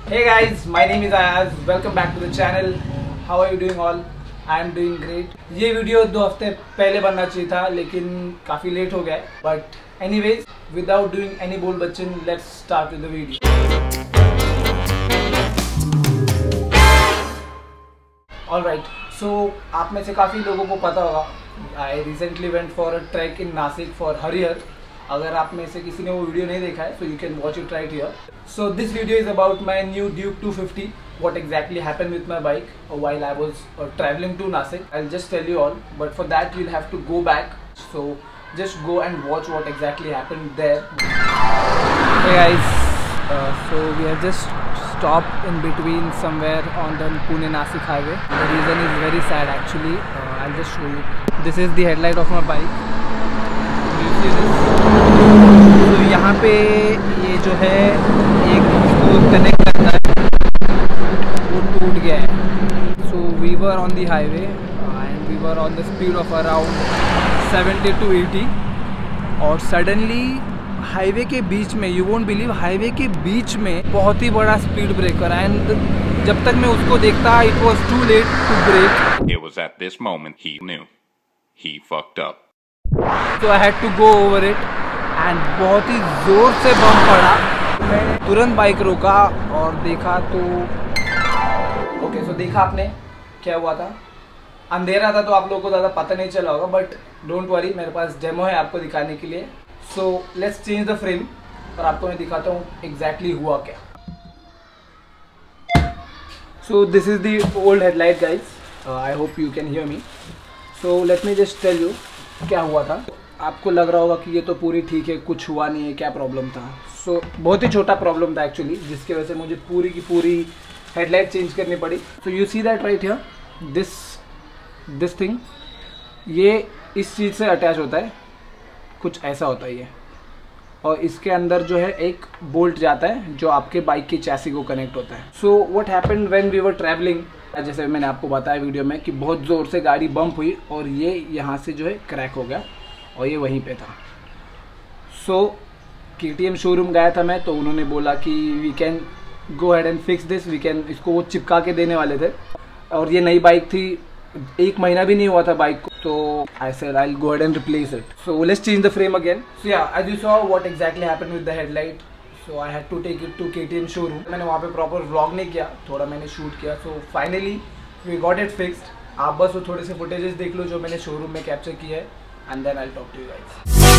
Hey guys, my name is Ayaz. Welcome back to the channel. How are you doing all? I am doing great. ये video 2 हफ्ते पहले बनना चाहिए था लेकिन काफ़ी लेट हो गया है. But anyways, without doing any bold Bachchan, let's start with the video. Alright, so आप में से काफ़ी लोगों को पता होगा I recently went for a trek in Nasik for Harihar. अगर आप में से किसी ने वो वीडियो नहीं देखा है so you can watch it right here. So this video is about my new Duke 250. What exactly happened with my bike while I was traveling to Nasik. I'll just tell you all, but for that you'll have to go back. So just go and watch what exactly happened there. Hey guys, so we have just stopped in between somewhere on the Pune-Nasik highway. The reason is very sad actually. I'll just show you. This is the headlight of my bike. You see this? तो यहाँ पे ये जो है एक इसको connect करता है वो टूट गया है. So we were on the highway and we were on the speed of around 70 to 80 और सडनली हाईवे के बीच में, यू वोंट बिलीव, हाईवे के बीच में बहुत ही बड़ा स्पीड ब्रेकर एंड जब तक मैं उसको देखता it was too late to brake. It was at this moment he knew he fucked up. So I had to go over it and बहुत ही ज़ोर से बम पड़ा. मैं तुरंत बाइक रोका और देखा तो ओके. सो देखा आपने क्या हुआ था. अंधेरा था तो आप लोगों को ज़्यादा पता नहीं चला होगा बट डोंट वरी, मेरे पास डेमो है आपको दिखाने के लिए. So let's change the frame और आपको मैं दिखाता हूँ एग्जैक्टली हुआ क्या. So this is the old headlight guys. I hope you can hear me. So let me just tell you क्या हुआ था. आपको लग रहा होगा कि ये तो पूरी ठीक है, कुछ हुआ नहीं है, क्या प्रॉब्लम था. सो बहुत ही छोटा प्रॉब्लम था एक्चुअली जिसकी वजह से मुझे पूरी की पूरी हेडलाइट चेंज करनी पड़ी. So you see that right here, this thing, ये इस चीज़ से अटैच होता है, कुछ ऐसा होता है ये, और इसके अंदर जो है एक बोल्ट जाता है जो आपके बाइक की चैसी को कनेक्ट होता है. So what happened when we were travelling, जैसे मैंने आपको बताया वीडियो में कि बहुत ज़ोर से गाड़ी बम्प हुई और ये यहाँ से जो है क्रैक हो गया और ये वहीं पे था. सो KTM शोरूम गया था मैं, तो उन्होंने बोला कि we can go ahead and fix this, we can, इसको वो चिपका के देने वाले थे और ये नई बाइक थी, 1 महीना भी नहीं हुआ था बाइक को. तो I said I will go ahead and replace it. So let's change the frame again. So yeah as you saw what exactly happened with the headlight. So I had to take it to KTM showroom. मैंने वहाँ पे proper vlog नहीं किया, थोड़ा मैंने shoot किया. So finally we got it fixed. आप बस वो थोड़े से फुटेजेस देख लो जो मैंने शोरूम में कैप्चर किया है and then I'll talk to you guys.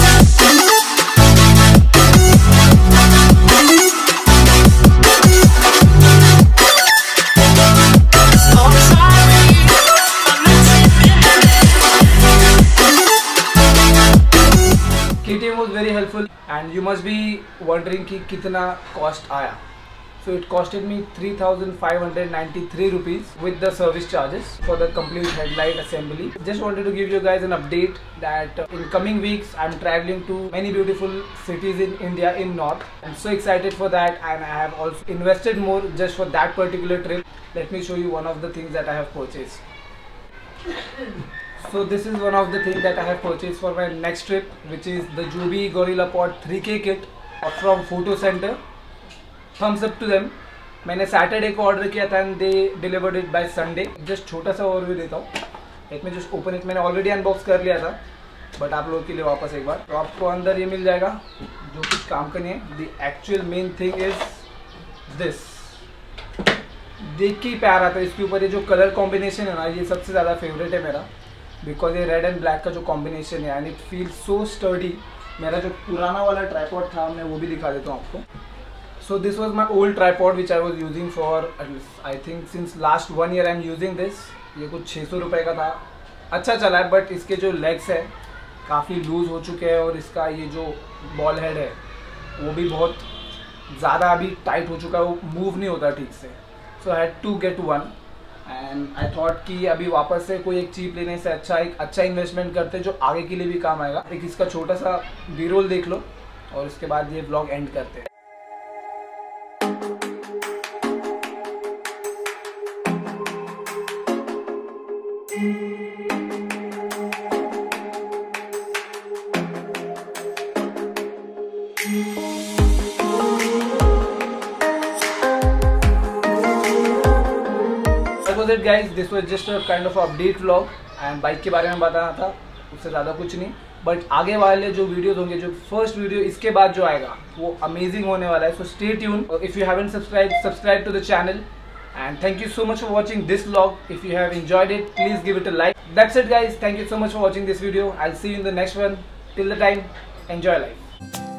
KTM was very helpful and you must be wondering कि कितना कॉस्ट आया. So it costed me 3,593 rupees with the service charges for the complete headlight assembly. Just wanted to give you guys an update that in coming weeks I'm traveling to many beautiful cities in India in North. I'm so excited for that and I have also invested more just for that particular trip. Let me show you one of the things that I have purchased. So this is one of the things that I have purchased for my next trip, which is the Joby Gorilla Pod 3K kit from Photo Center. Thumbs up to them. मैंने Saturday को order किया था and they delivered it by Sunday. Just छोटा सा overview देता हूँ. एक में जस्ट ओपन इट, मैंने ऑलरेडी अनबॉक्स कर लिया था बट आप लोगों के लिए वापस एक बार. तो आपको अंदर ये मिल जाएगा जो कुछ काम करनी है. The actual main thing is this. देख के ही प्यार आता है इसके ऊपर. ये जो कलर कॉम्बिनेशन है ना, ये सबसे ज़्यादा फेवरेट है मेरा, बिकॉज ये रेड एंड ब्लैक का जो कॉम्बिनेशन है and it feel so sturdy. मेरा जो पुराना वाला ट्राइपॉड था मैं वो भी दिखा देता हूँ आपको. So this was my old tripod which I was using for I think since last 1 year I'm using this. ये कुछ 600 रुपये का था. अच्छा चला है बट इसके जो लेग्स है काफ़ी लूज़ हो चुके हैं और इसका ये जो बॉल हेड है वो भी बहुत ज़्यादा अभी टाइट हो चुका है, वो मूव नहीं होता ठीक से. So I had to get one and I thought कि अभी वापस से कोई एक चीप लेने से अच्छा एक अच्छा इन्वेस्टमेंट करते जो आगे के लिए भी काम आएगा. एक इसका छोटा सा बी रोल देख लो और उसके बाद ये ब्लॉग एंड करते हैं. was it guys, this was just a kind of update vlog and bike के बारे में बताना था, उससे ज़्यादा कुछ नहीं. बट आगे वाले जो वीडियोस होंगे, जो फर्स्ट वीडियो इसके बाद जो आएगा वो अमेजिंग होने वाला है. So stay tune. If you haven't subscribe to the channel. And thank you so much for watching this vlog. If you have enjoyed it, please give it a like. That's it guys. Thank you so much for watching this video. I'll see you in the next one. Till the time, enjoy life.